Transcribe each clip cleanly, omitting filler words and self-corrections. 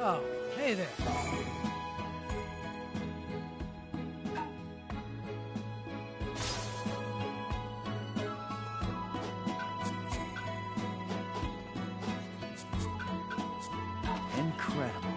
Oh, hey there. Incredible.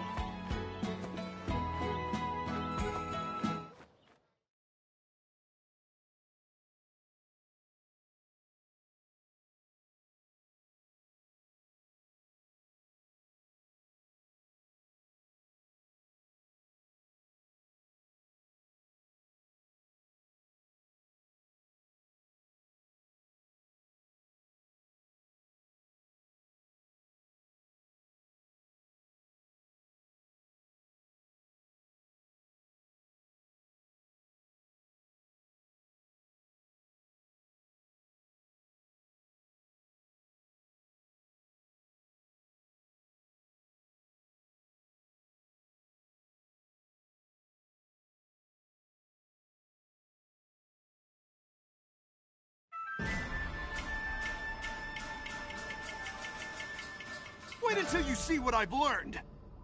Wait until you see what I've learned!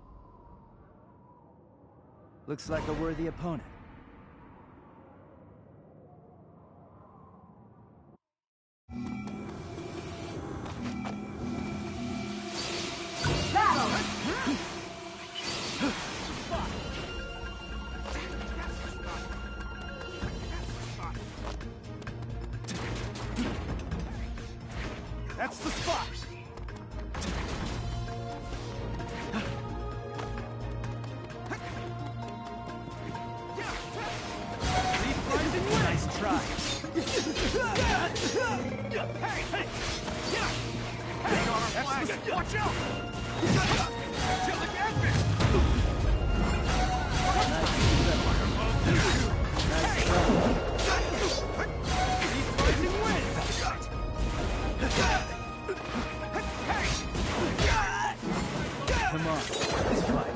Looks like a worthy opponent. That's the spot! Nice try. Hey! Hey! Hey, on our flag! Watch out! Till the advance! He's rising wind! Come on, let's fight.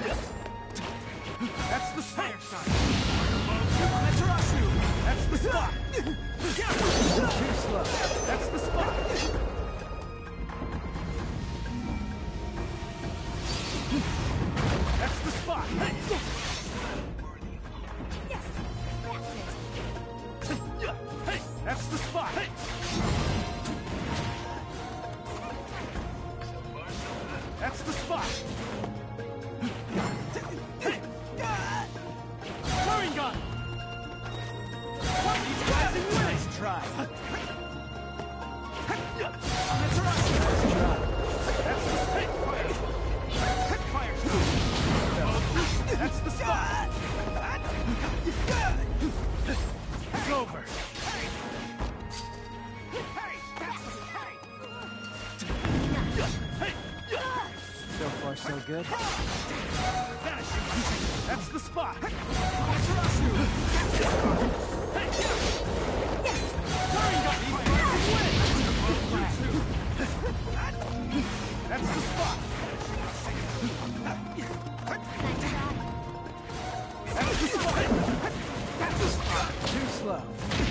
That's the fire sign! Amaterasu! That's the spot! Too slow. That's the spot! That's the spot! Yes, that's it. That's the spot! That's the spot! Flaring gun! He's rising wind! Nice try. Amaterasu! Nice try. That's the fire! Fire! That's the spot! It's over! Hey! So far, so good. Vanishing! That's the spot! Flaring gun! That's the spot! That's the spot! That's the spot! Too slow.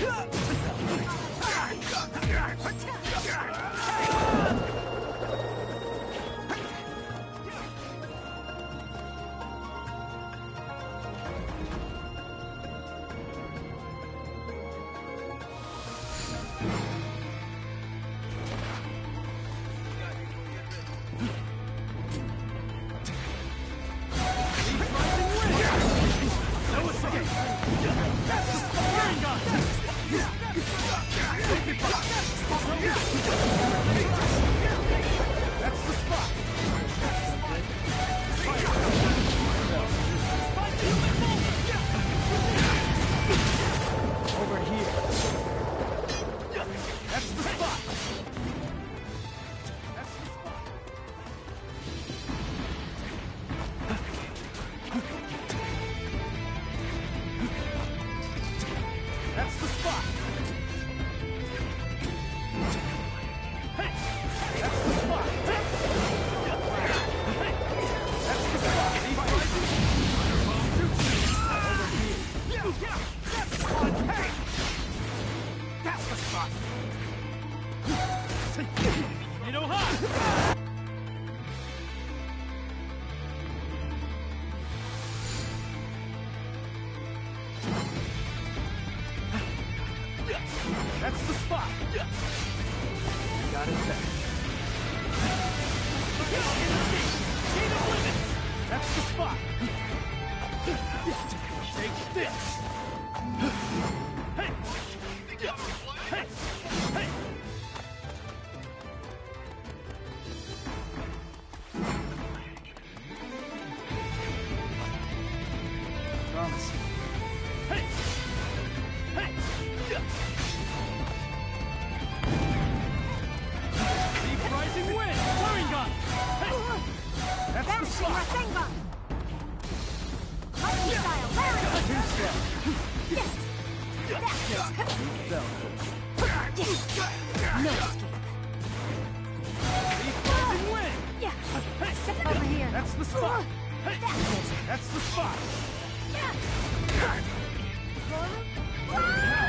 That's the spot! Over here. That's the spot! That's the spot! That's the spot! Hey! That's the spot! Hey! That's the spot! Over here! Yeah! That's the spot! Hey! That's the spot! You know, hot! That's the spot. Got it back. Gate of limit. That's the spot. Take this. Hey. Hey. Hey. Promise. Hey. Hey. Deep rising wind. Flaring gun. Hey. That's the Vanishing spot. Rasengan! Lightning style, Larry! Two-step. Yes! That's it! Belt. Yes! No escape. Deep rising wind. Yeah! Hey. Set over here. That's the spot. Hey. That's it! That's the spot. Yeah! Forward.